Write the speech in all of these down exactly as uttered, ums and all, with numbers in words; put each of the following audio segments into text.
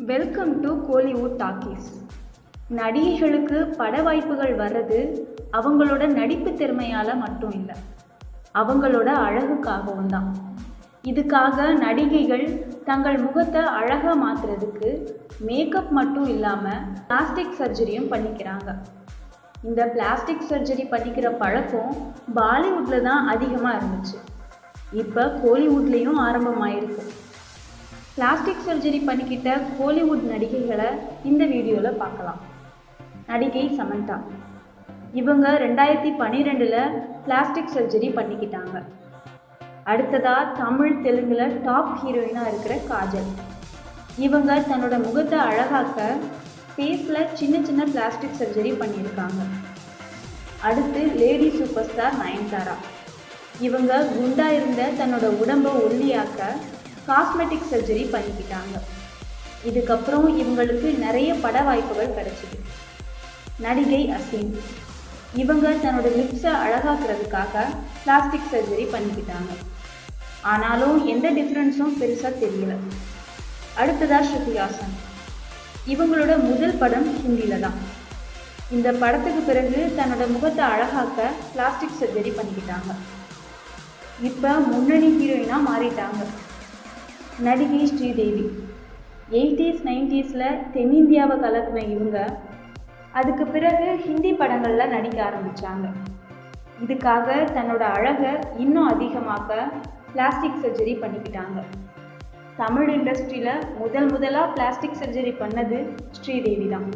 Welcome to Kollywood talkies. நடிகைகளுக்கு பட வாய்ப்புகள் வர்றது அவங்களோட நடிப்பு திறமையால் மட்டும் இல்லை, அவங்களோட அழகுக்காகவும் தான். இதுக்காக நடிகைகள் தங்கள் முகத்தை அழகாக மாற்றுறதுக்கு மேக்கப் மட்டும் இல்லாமல் பிளாஸ்டிக் சர்ஜரியும் பண்ணிக்கிறாங்க. இந்த பிளாஸ்டிக் சர்ஜரி பண்ணிக்கிற பழக்கம் பாலிவுட்டில் தான் அதிகமாக இருந்துச்சு. இப்போ கோலிவுட்லேயும் ஆரம்பமாயிருக்கு. பிளாஸ்டிக் சர்ஜரி பண்ணிக்கிட்ட கோலிவுட் நடிகைகளை இந்த வீடியோவில் பார்க்கலாம். நடிகை சமந்தா, இவங்க ரெண்டாயிரத்தி பன்னிரெண்டில் பிளாஸ்டிக் சர்ஜரி பண்ணிக்கிட்டாங்க. அடுத்ததாக தமிழ் தெலுங்கில் டாப் ஹீரோயினாக இருக்கிற காஜல், இவங்க தன்னோட முகத்தை அழகாக்க ஃபேஸில் சின்ன சின்ன பிளாஸ்டிக் சர்ஜரி பண்ணியிருக்காங்க. அடுத்து லேடி சூப்பர் ஸ்டார் நயன்தாரா, இவங்க குண்டா இருந்த தன்னோட உடம்பை ஒல்லியாக்க காஸ்மெட்டிக் சர்ஜரி பண்ணிக்கிட்டாங்க. இதுக்கப்புறம் இவங்களுக்கு நிறைய பட வாய்ப்புகள் கிடைச்சிது. நடிகை அசீம், இவங்க தன்னோட லிப்ஸை அழகாக்குறதுக்காக பிளாஸ்டிக் சர்ஜரி பண்ணிக்கிட்டாங்க. ஆனாலும் எந்த டிஃப்ரென்ஸும் பெருசாக தெரியல. அடுத்ததாக ஸ்ருதி ஹாசன், இவங்களோட முதல் படம் ஹிந்தியில் தான். இந்த படத்துக்கு பிறகு தன்னோட முகத்தை அழகாக்க பிளாஸ்டிக் சர்ஜரி பண்ணிக்கிட்டாங்க. இப்போ முன்னணி ஹீரோயினாக மாறிட்டாங்க. நடிகை ஸ்ரீதேவி, எயிட்டிஸ் நைன்டிஸில் தென்னிந்தியாவை கலக்கின இவங்க அதுக்கு பிறகு ஹிந்தி படங்களில் நடிக்க ஆரம்பித்தாங்க. இதுக்காக தன்னோட அழகை இன்னும் அதிகமாக்க பிளாஸ்டிக் சர்ஜரி பண்ணிக்கிட்டாங்க. தமிழ் இண்டஸ்ட்ரியில் முதல் முதலாக பிளாஸ்டிக் சர்ஜரி பண்ணது ஸ்ரீதேவி தான்.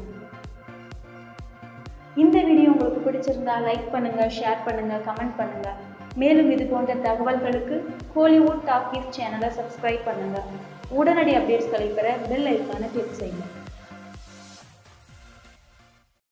இந்த வீடியோ உங்களுக்கு பிடிச்சிருந்தா லைக் பண்ணுங்கள், ஷேர் பண்ணுங்கள், கமெண்ட் பண்ணுங்கள். மேலும் இது போன்ற தகவல்களுக்கு கோலிவுட் டாக்கீஸ் சேனலை சப்ஸ்கிரைப் பண்ணுங்கள். உடனடி அப்டேட்ஸ்களை பெற பெல் ஐக்கானை கிளிக் செய்யுங்கள்.